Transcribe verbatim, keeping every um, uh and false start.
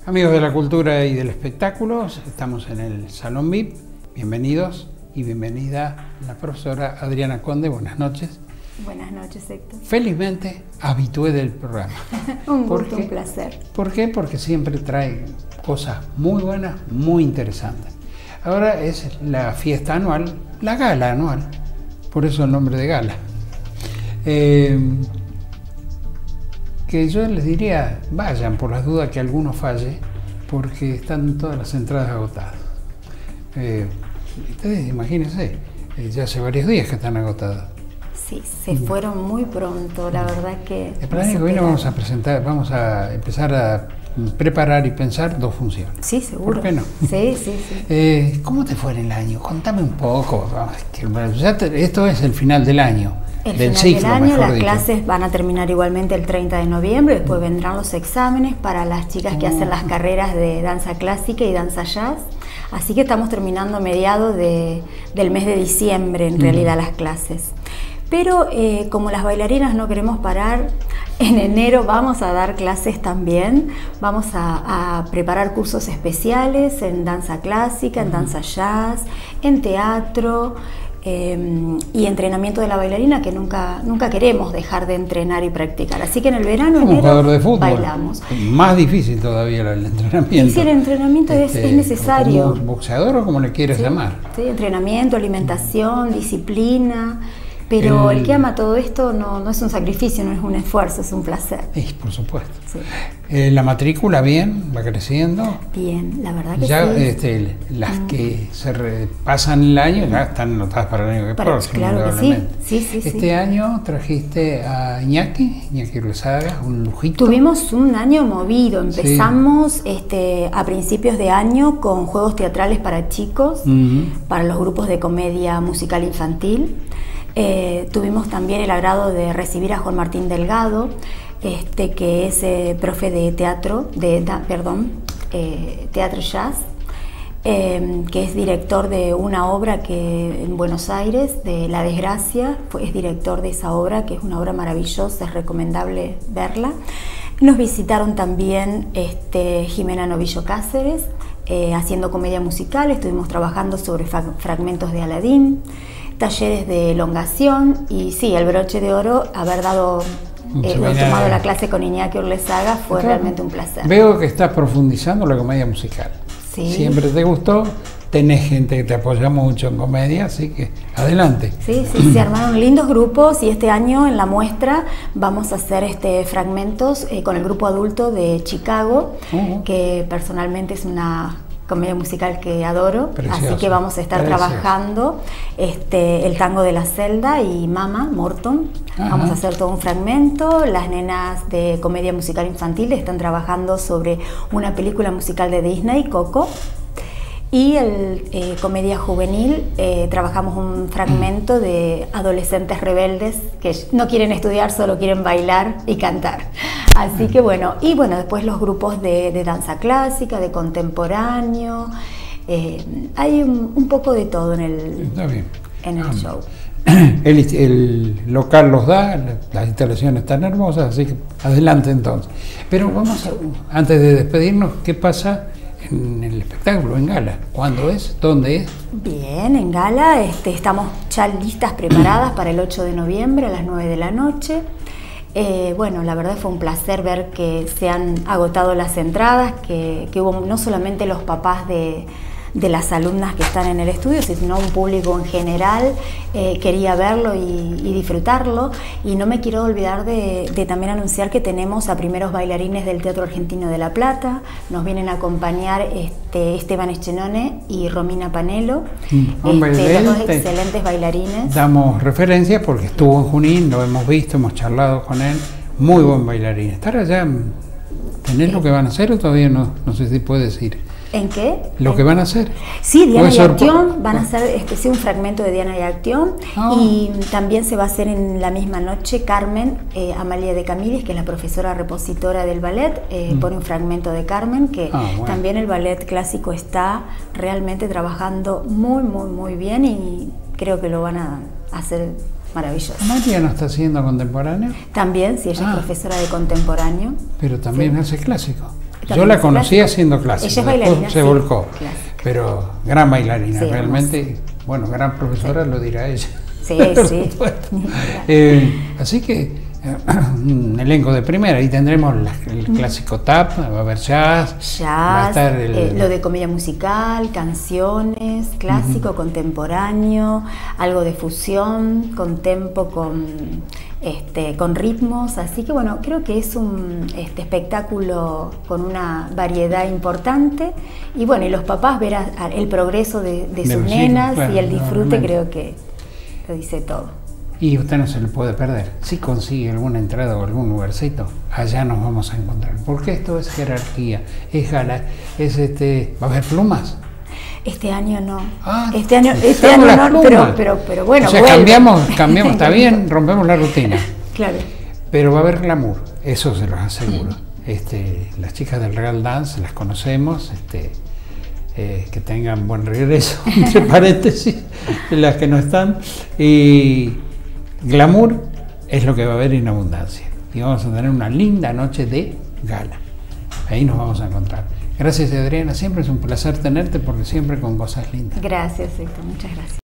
Amigos de la cultura y del espectáculo, estamos en el Salón V I P. Bienvenidos y bienvenida la profesora Adriana Conde. Buenas noches. Buenas noches, Héctor. Felizmente, habitué del programa. Un gusto, un placer. ¿Por qué? Porque siempre trae cosas muy buenas, muy interesantes. Ahora es la fiesta anual, la gala anual, por eso el nombre de gala. Eh, que yo les diría, vayan por las dudas que alguno falle, porque están todas las entradas agotadas. Eh, ustedes imagínense, eh, ya hace varios días que están agotadas. Sí, se fueron muy pronto, la verdad que... El plan que viene vamos a presentar, vamos a empezar a preparar y pensar dos funciones. Sí, seguro. ¿Por qué no? Sí, sí, sí. Eh, ¿Cómo te fue en el año? Contame un poco. Que ya te, esto es el final del año. El del final ciclo, del año, las dicho. clases van a terminar igualmente el treinta de noviembre, después vendrán los exámenes para las chicas que hacen las carreras de danza clásica y danza jazz. Así que estamos terminando a mediados de, del mes de diciembre, en realidad, las clases. Pero eh, como las bailarinas no queremos parar, en enero vamos a dar clases también. Vamos a, a preparar cursos especiales en danza clásica, en danza jazz, en teatro eh, y entrenamiento de la bailarina, que nunca, nunca queremos dejar de entrenar y practicar. Así que en el verano, Como enero, jugador de fútbol, bailamos. Más difícil todavía el entrenamiento. Sí, el entrenamiento este, es, es necesario. Como boxeador o como le quieres sí, llamar. Sí, entrenamiento, alimentación, disciplina. Pero el, el que ama todo esto no, no es un sacrificio, no es un esfuerzo, es un placer. Sí, por supuesto. Sí. Eh, ¿La matrícula bien? ¿Va creciendo? Bien, la verdad que ya, sí. Este, las mm. que se repasan el año ya están anotadas para el año que próximo. Claro que sí. Sí, sí, este sí. año trajiste a Iñaki, Iñaki Urlesaga, un lujito. Tuvimos un año movido. Empezamos sí. este, a principios de año con juegos teatrales para chicos, uh-huh. para los grupos de comedia musical infantil. Eh, tuvimos también el agrado de recibir a Juan Martín Delgado, este, que es eh, profe de teatro, de, da, perdón, eh, teatro jazz, eh, que es director de una obra que en Buenos Aires, de La Desgracia, fue, es director de esa obra, que es una obra maravillosa, es recomendable verla. Nos visitaron también este, Jimena Novillo Cáceres, eh, haciendo comedia musical, estuvimos trabajando sobre fragmentos de Aladín, talleres de elongación y sí, el broche de oro, haber dado, eh, tomado la clase con Iñaki Urlesaga fue claro. realmente un placer. Veo que estás profundizando la comedia musical. Sí. Siempre te gustó, tenés gente que te apoya mucho en comedia, así que adelante. Sí, sí, se armaron lindos grupos y este año en la muestra vamos a hacer este, fragmentos eh, con el grupo adulto de Chicago, uh-huh. que personalmente es una comedia musical que adoro, precioso, así que vamos a estar precioso. trabajando este, el tango de la celda y Mama, Morton. Ajá. Vamos a hacer todo un fragmento. Las nenas de comedia musical infantil están trabajando sobre una película musical de Disney, Coco. Y el eh, comedia juvenil, eh, trabajamos un fragmento de adolescentes rebeldes que no quieren estudiar, solo quieren bailar y cantar. Así que bueno, y bueno, después los grupos de, de danza clásica, de contemporáneo, eh, hay un, un poco de todo en el, Está bien. En el ah, show. El, el local los da, las instalaciones están hermosas, así que adelante entonces. Pero vamos a, antes de despedirnos, ¿qué pasa en el espectáculo, en gala? ¿Cuándo es? ¿Dónde es? Bien, en gala este, estamos ya listas, preparadas para el ocho de noviembre a las nueve de la noche. Eh, bueno, la verdad fue un placer ver que se han agotado las entradas, que, que hubo no solamente los papás de, de las alumnas que están en el estudio, sino un público en general eh, quería verlo y, y disfrutarlo. Y no me quiero olvidar de, de también anunciar que tenemos a primeros bailarines del Teatro Argentino de La Plata. Nos vienen a acompañar este, Esteban Eschenone y Romina Panelo, mm, este, los dos excelentes bailarines. Damos referencias porque estuvo en Junín, lo hemos visto, hemos charlado con él. Muy buen bailarín. ¿Estar allá, tenés lo que van a hacer o todavía no, no sé si puedes decir? ¿En qué? ¿Lo ¿En... que van a hacer? Sí, Diana y Acción, van a hacer este, sí, un fragmento de Diana y Acción, oh. y también se va a hacer en la misma noche Carmen, eh, Amalia de Camilis, que es la profesora repositora del ballet, eh, mm. pone un fragmento de Carmen, que ah, bueno. también el ballet clásico está realmente trabajando muy, muy, muy bien y creo que lo van a hacer maravilloso. ¿Amalia no está haciendo contemporáneo? También, sí, ella ah. es profesora de contemporáneo. Pero también sí. hace clásico. Yo la conocí haciendo clásica. Ella es bailarina. Después se sí, volcó. clásica. Pero gran bailarina, Sí, realmente. hermosa. Bueno, gran profesora, Sí. lo dirá ella. Sí, sí. eh, así que un elenco de primera, ahí tendremos la, el clásico tap, va a haber jazz, Jazz, va a estar el, eh, lo de comedia musical, canciones, clásico, uh-huh. contemporáneo, algo de fusión, con tempo, con, este, con ritmos, así que bueno, creo que es un este, espectáculo con una variedad importante y bueno, y los papás ver a, a el progreso de, de, de sus nenas hijos, claro, y el disfrute creo que lo dice todo. Y usted no se lo puede perder. Si consigue alguna entrada o algún lugarcito, allá nos vamos a encontrar. Porque esto es jerarquía, es gala, es este. ¿Va a haber plumas? Este año no. Ah, este año, este año no, pero, pero, pero bueno. O sea, vuelvo. cambiamos, cambiamos, está bien, rompemos la rutina. Claro. Pero va a haber glamour, eso se los aseguro. Este, las chicas del Real Dance las conocemos, este, eh, que tengan buen regreso, entre paréntesis, las que no están. Y glamour es lo que va a haber en abundancia y vamos a tener una linda noche de gala. Ahí nos vamos a encontrar. Gracias, Adriana, siempre es un placer tenerte porque siempre con cosas lindas. Gracias, Héctor, muchas gracias.